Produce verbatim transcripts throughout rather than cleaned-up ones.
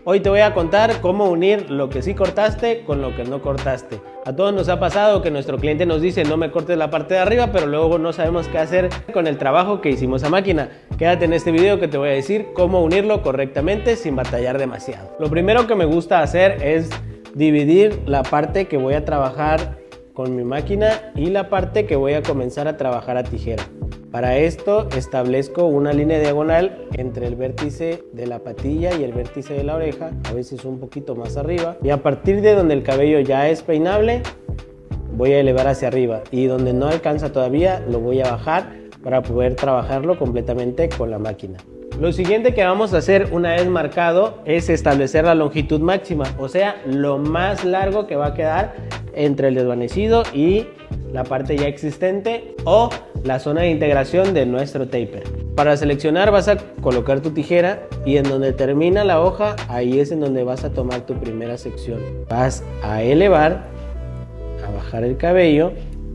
Hoy te voy a contar cómo unir lo que sí cortaste con lo que no cortaste. A todos nos ha pasado que nuestro cliente nos dice no me cortes la parte de arriba, pero luego no sabemos qué hacer con el trabajo que hicimos a máquina. Quédate en este video que te voy a decir cómo unirlo correctamente sin batallar demasiado. Lo primero que me gusta hacer es dividir la parte que voy a trabajar con mi máquina y la parte que voy a comenzar a trabajar a tijera. Para esto establezco una línea diagonal entre el vértice de la patilla y el vértice de la oreja, a veces un poquito más arriba, y a partir de donde el cabello ya es peinable voy a elevar hacia arriba, y donde no alcanza todavía lo voy a bajar para poder trabajarlo completamente con la máquina. Lo siguiente que vamos a hacer una vez marcado es establecer la longitud máxima, o sea, lo más largo que va a quedar entre el desvanecido y la parte ya existente o la zona de integración de nuestro taper. Para seleccionar vas a colocar tu tijera y en donde termina la hoja, ahí es en donde vas a tomar tu primera sección. Vas a elevar, a bajar el cabello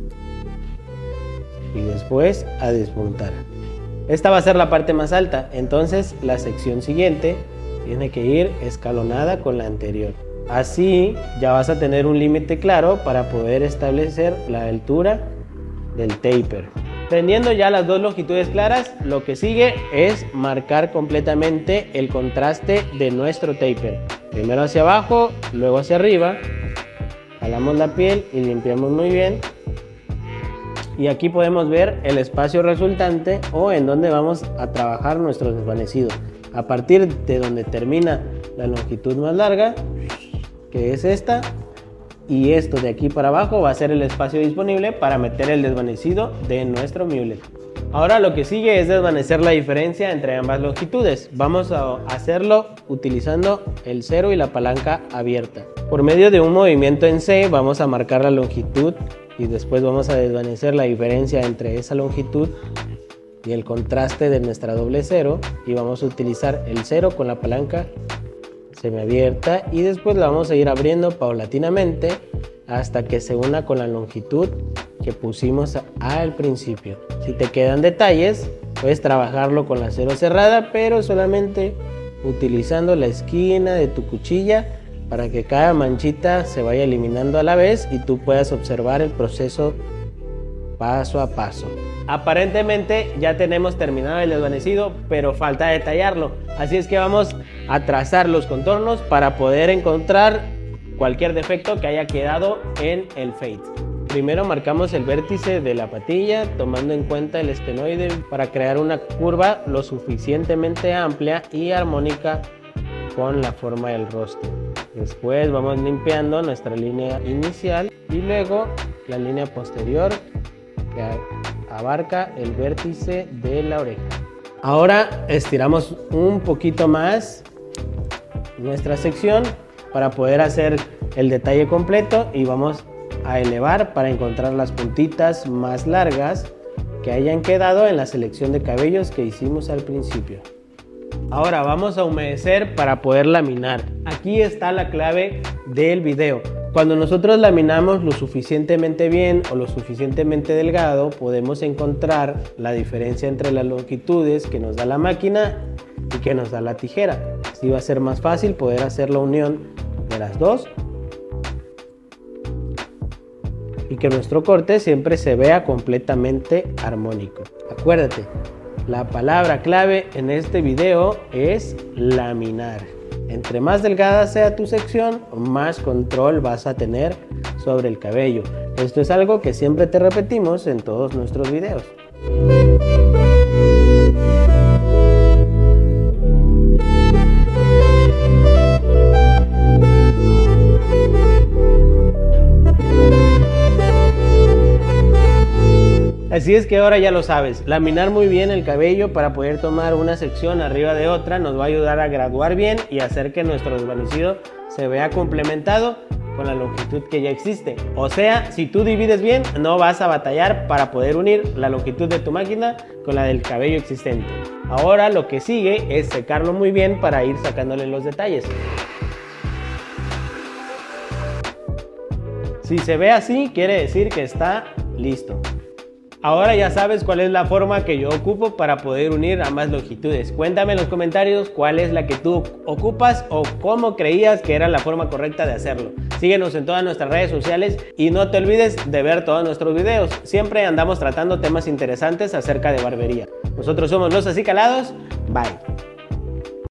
y después a despuntar. Esta va a ser la parte más alta, entonces la sección siguiente tiene que ir escalonada con la anterior. Así ya vas a tener un límite claro para poder establecer la altura del taper. Teniendo ya las dos longitudes claras, lo que sigue es marcar completamente el contraste de nuestro taper. Primero hacia abajo, luego hacia arriba. Jalamos la piel y limpiamos muy bien. Y aquí podemos ver el espacio resultante o en donde vamos a trabajar nuestro desvanecido. A partir de donde termina la longitud más larga, que es esta, y esto de aquí para abajo va a ser el espacio disponible para meter el desvanecido de nuestro mulet. Ahora lo que sigue es desvanecer la diferencia entre ambas longitudes. Vamos a hacerlo utilizando el cero y la palanca abierta. Por medio de un movimiento en C vamos a marcar la longitud y después vamos a desvanecer la diferencia entre esa longitud y el contraste de nuestra doble cero, y vamos a utilizar el cero con la palanca semiabierta y después la vamos a ir abriendo paulatinamente hasta que se una con la longitud que pusimos al principio. Si te quedan detalles, puedes trabajarlo con la cero cerrada, pero solamente utilizando la esquina de tu cuchilla para que cada manchita se vaya eliminando a la vez y tú puedas observar el proceso paso a paso. Aparentemente ya tenemos terminado el desvanecido, pero falta detallarlo, así es que vamos a trazar los contornos para poder encontrar cualquier defecto que haya quedado en el fade. Primero marcamos el vértice de la patilla tomando en cuenta el estenoide para crear una curva lo suficientemente amplia y armónica con la forma del rostro. Después vamos limpiando nuestra línea inicial y luego la línea posterior que abarca el vértice de la oreja. Ahora estiramos un poquito más nuestra sección para poder hacer el detalle completo y vamos a elevar para encontrar las puntitas más largas que hayan quedado en la selección de cabellos que hicimos al principio. Ahora vamos a humedecer para poder laminar. Aquí está la clave del video. Cuando nosotros laminamos lo suficientemente bien o lo suficientemente delgado, podemos encontrar la diferencia entre las longitudes que nos da la máquina y que nos da la tijera. Así va a ser más fácil poder hacer la unión de las dos y que nuestro corte siempre se vea completamente armónico. Acuérdate, la palabra clave en este video es laminar. Entre más delgada sea tu sección, más control vas a tener sobre el cabello. Esto es algo que siempre te repetimos en todos nuestros videos. Así es que ahora ya lo sabes, laminar muy bien el cabello para poder tomar una sección arriba de otra nos va a ayudar a graduar bien y hacer que nuestro desvanecido se vea complementado con la longitud que ya existe. O sea, si tú divides bien, no vas a batallar para poder unir la longitud de tu máquina con la del cabello existente. Ahora lo que sigue es secarlo muy bien para ir sacándole los detalles. Si se ve así, quiere decir que está listo. Ahora ya sabes cuál es la forma que yo ocupo para poder unir ambas longitudes. Cuéntame en los comentarios cuál es la que tú ocupas o cómo creías que era la forma correcta de hacerlo. Síguenos en todas nuestras redes sociales y no te olvides de ver todos nuestros videos. Siempre andamos tratando temas interesantes acerca de barbería. Nosotros somos Los Acicalados. Bye.